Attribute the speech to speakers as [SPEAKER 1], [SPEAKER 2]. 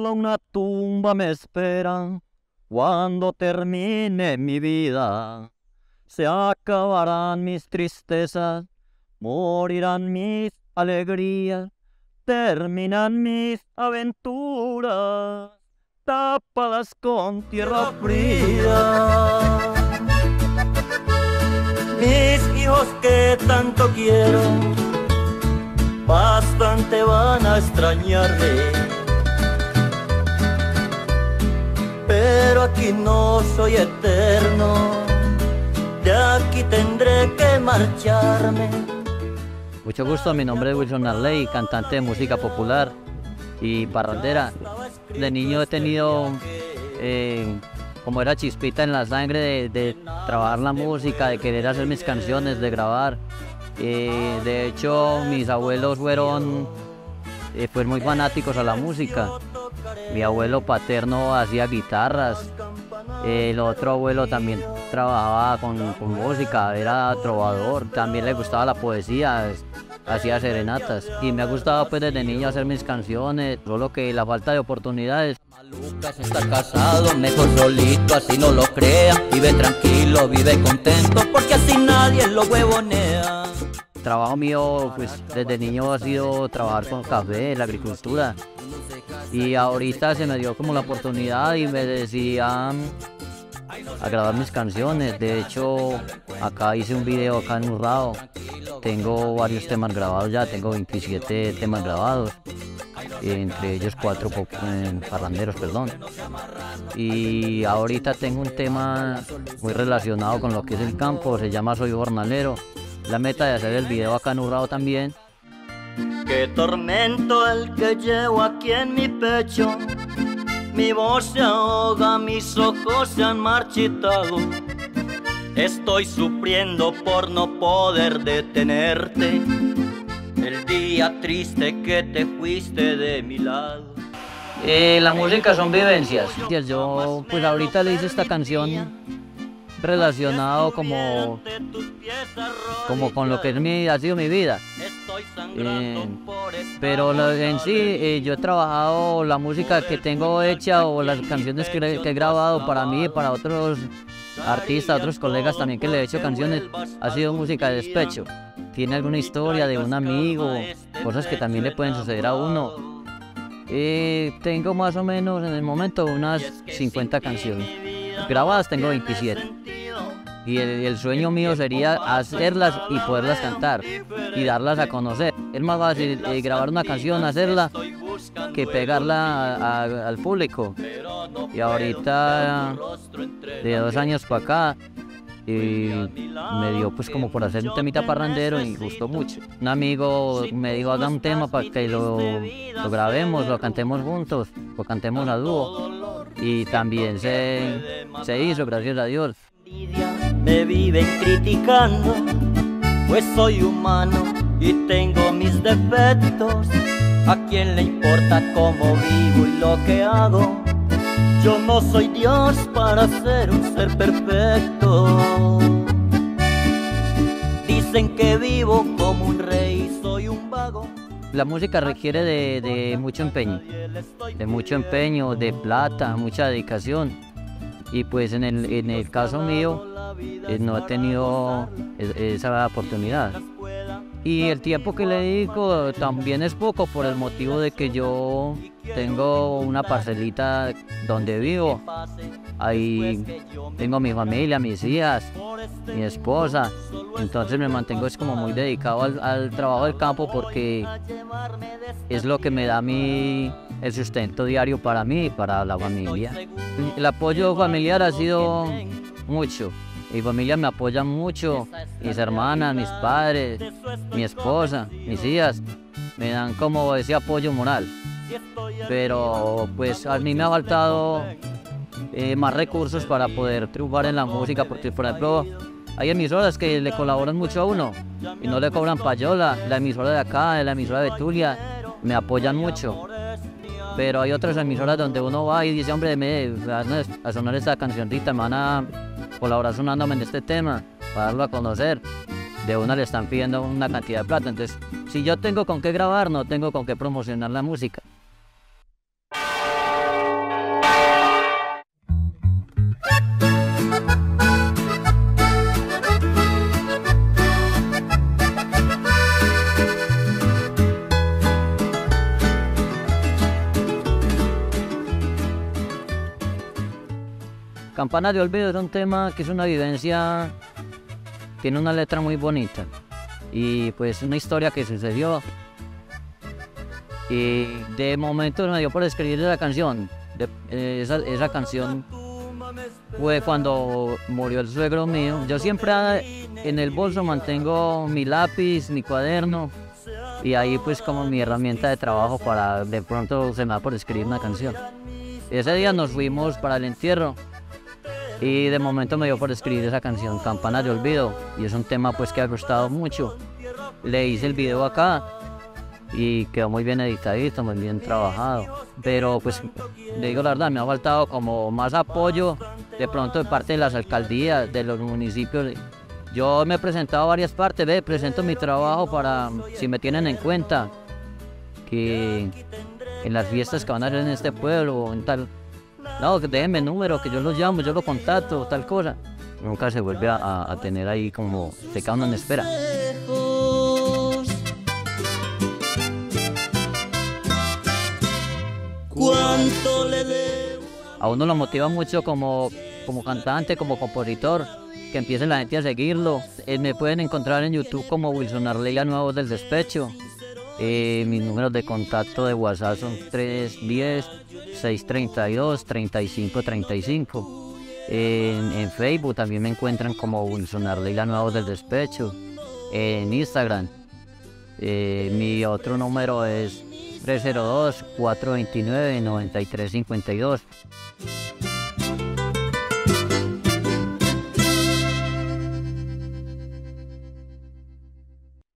[SPEAKER 1] solo una tumba me espera cuando termine mi vida. Se acabarán mis tristezas, morirán mis alegrías, terminan mis aventuras, tapadas con tierra fría. Mis hijos que tanto quiero, bastante van a extrañarme, pero aquí no soy eterno, de aquí tendré que marcharme.
[SPEAKER 2] Mucho gusto, mi nombre es Wilson Arley, cantante de música popular y parrandera. De niño he tenido, como era chispita en la sangre de trabajar la música, de querer hacer mis canciones, de grabar. De hecho, mis abuelos fueron muy fanáticos a la música. Mi abuelo paterno hacía guitarras, el otro abuelo también trabajaba con música, era trovador, también le gustaba la poesía, hacía serenatas y me ha gustado pues desde niño hacer mis canciones, solo que la falta de oportunidades.
[SPEAKER 1] Lucas está casado, mejor solito, así no lo crea, vive tranquilo, vive contento, porque así nadie lo huevonea.
[SPEAKER 2] El trabajo mío pues desde niño ha sido trabajar con café, la agricultura, y ahorita se me dio como la oportunidad y me decidí a grabar mis canciones. De hecho, acá hice un video acá en Urrao, tengo varios temas grabados ya, tengo 27 temas grabados, entre ellos 4 parranderos, perdón. Y ahorita tengo un tema muy relacionado con lo que es el campo, se llama Soy Jornalero. La meta de hacer el video acá en Urrao también.
[SPEAKER 1] Qué tormento el que llevo aquí en mi pecho, mi voz se ahoga, mis ojos se han marchitado. Estoy sufriendo por no poder detenerte, el día triste que te fuiste de mi lado.
[SPEAKER 2] La música son vivencias. Yo pues ahorita le hice esta canción relacionado como con lo que ha sido mi vida, pero en sí yo he trabajado la música que tengo hecha o las canciones que he grabado para mí y para otros artistas, otros colegas también que le he hecho canciones, ha sido música de despecho. Tiene alguna historia de un amigo, cosas que también le pueden suceder a uno. Tengo más o menos en el momento unas 50 canciones. Grabadas tengo 27. Y el sueño mío sería hacerlas y poderlas cantar y darlas a conocer. Es más fácil grabar una canción, hacerla, que pegarla al público. Y ahorita, de 2 años para acá, me dio pues como por hacer un temita parrandero y gustó mucho. Un amigo me dijo, haga un tema para que lo grabemos, lo cantemos juntos, lo cantemos a dúo. Y también se hizo, gracias a Dios.
[SPEAKER 1] Me viven criticando, pues soy humano y tengo mis defectos. ¿A quién le importa cómo vivo y lo que hago? Yo no soy Dios para ser un ser perfecto. Dicen que vivo como un rey, soy un vago.
[SPEAKER 2] La música requiere de mucho empeño, de plata, mucha dedicación. Y pues en el caso mío no he tenido esa oportunidad. Y el tiempo que le dedico también es poco por el motivo de que yo tengo una parcelita donde vivo. Ahí tengo mi familia, mis hijas, mi esposa. Entonces me mantengo como muy dedicado al trabajo del campo porque es lo que me da a mí el sustento diario para mí y para la familia. El apoyo familiar ha sido mucho. Mi familia me apoya mucho, mis hermanas, mis padres, mi esposa, mis hijas, me dan como ese apoyo moral. Pero pues a mí me ha faltado más recursos para poder triunfar en la música, porque por ejemplo hay emisoras que le colaboran mucho a uno y no le cobran payola. La emisora de acá, la emisora de Betulia, me apoyan mucho. Pero hay otras emisoras donde uno va y dice, hombre, me van a sonar esta cancioncita, me van a colaborar sonándome en este tema para darlo a conocer. De una le están pidiendo una cantidad de plata. Entonces, si yo tengo con qué grabar, no tengo con qué promocionar la música. Campana de Olvido es un tema que es una vivencia, tiene una letra muy bonita y pues una historia que sucedió. Y de momento me dio por escribir esa canción. Esa canción fue cuando murió el suegro mío. Yo siempre en el bolso mantengo mi lápiz, mi cuaderno y ahí pues como mi herramienta de trabajo para de pronto se me da por escribir una canción. Ese día nos fuimos para el entierro y de momento me dio por escribir esa canción, Campana de Olvido, y es un tema pues que ha gustado mucho. Le hice el video acá y quedó muy bien editadito, muy bien trabajado, pero pues le digo la verdad, me ha faltado como más apoyo de pronto de parte de las alcaldías, de los municipios. Yo me he presentado a varias partes, presento mi trabajo para, si me tienen en cuenta, que en las fiestas que van a hacer en este pueblo o en tal, no, que déjenme el número, que yo los llamo, yo lo contacto, tal cosa. Nunca se vuelve a tener ahí como, se queda uno en espera.
[SPEAKER 1] ¿Cuánto le debo?
[SPEAKER 2] A uno lo motiva mucho como cantante, como compositor, que empiece la gente a seguirlo. Me pueden encontrar en YouTube como Wilson Arley, la nueva voz del despecho. Mis números de contacto de WhatsApp son 310-632-3535. En Facebook también me encuentran como Wilson Arley, la nueva voz del despecho. En Instagram, mi otro número es 302-429-9352.